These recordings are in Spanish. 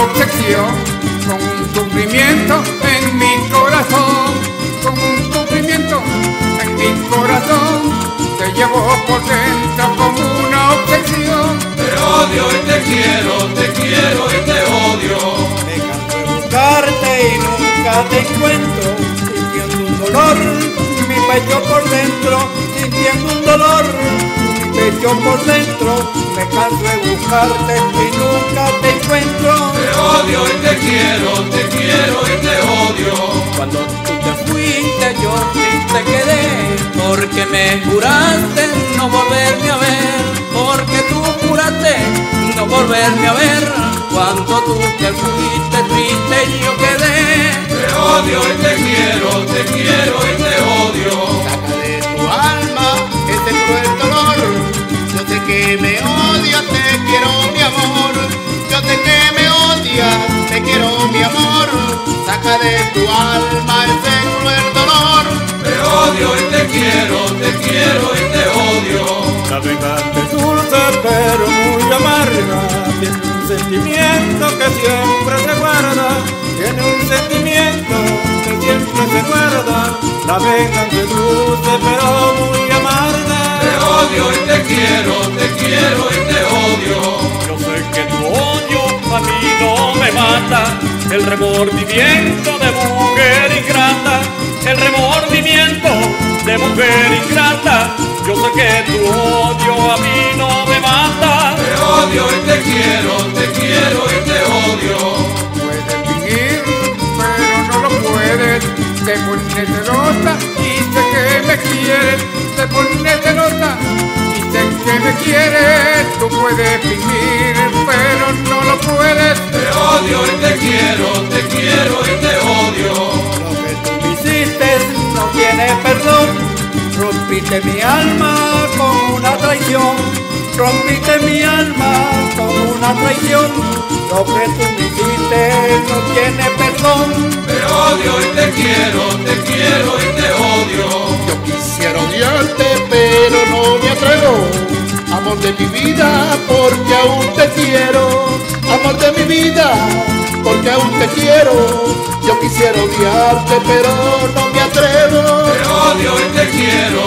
obsesión, con un sufrimiento en mi corazón, con un sufrimiento en mi corazón. Te llevo por dentro como una obsesión. Te odio y te quiero y te odio. Me canso de buscarte y nunca te encuentro, sintiendo un dolor, mi pecho por dentro, sintiendo un dolor, mi pecho por dentro. Me canso de buscarte y nunca te encuentro. Te odio y te quiero y te odio. Cuando tú te fuiste yo sí te quedé, porque me juraste no volverme a ver, porque tú juraste no volverme a ver. Cuando tú te fuiste triste yo quedé. Te odio y te quiero y te odio. Saca de tu alma ese cruel dolor. Yo sé que me odias, te quiero mi amor. Yo sé que me odias, te quiero mi amor. Saca de tu alma ese cruel dolor. Te odio y te quiero y te odio. La venganza es dulce pero muy amarga, tiene un sentimiento que siempre se guarda, tiene un sentimiento que siempre se guarda. La venganza es dulce pero muy amarga. Te odio y te quiero y te odio. Yo sé que tu odio a mí no me mata, el remordimiento de mujer ingrata, el remordimiento de mujer ingrata. Yo sé que tu odio a mí no me mata. Te odio y te quiero y te odio. Puedes fingir, pero no lo puedes. Te pones celosa y sé que me quieres. Te pones celosa y sé que me quieres. Tú puedes fingir, pero no lo puedes. Te odio y te quiero y te odio. Lo que tú me hiciste no tiene perdón. Rompiste mi alma con una traición, rompiste mi alma con una traición. Lo que tú me hiciste no tiene perdón. Te odio y te quiero y te odio. Yo quisiera odiarte pero no me atrevo. Amor de mi vida porque aún te quiero. Amor de mi vida porque aún te quiero. Yo quisiera odiarte pero no me atrevo. Te odio y te quiero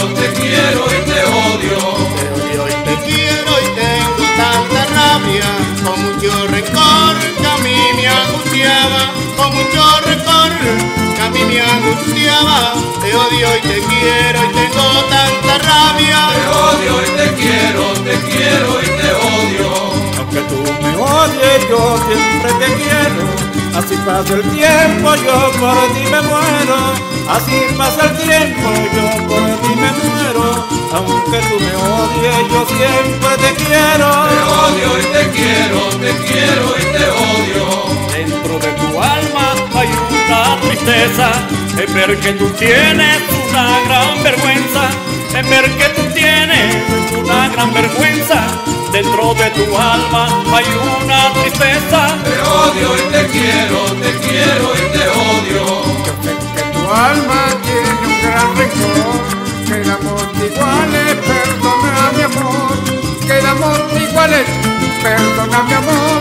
y te odio. Te odio y te quiero y tengo tanta rabia, con mucho rencor que a mí me angustiaba, con mucho rencor que a mí me angustiaba. Te odio y te quiero y tengo tanta rabia. Te odio y te quiero y te odio. Aunque tú me odies yo siempre te quiero. Así pasa el tiempo, yo por ti me muero. Así pasa el tiempo, yo por ti me muero. Aunque tú me odies, yo siempre te quiero. Te odio y te quiero y te odio. Dentro de tu alma hay una tristeza, en ver que tú tienes una gran vergüenza, en ver que tú tienes una gran vergüenza. Dentro de tu alma hay una tristeza. Te odio y te quiero y te odio. Yo sé que tu alma tiene un gran rencor, que el amor de iguales, perdona mi amor, que el amor de iguales, perdona mi amor.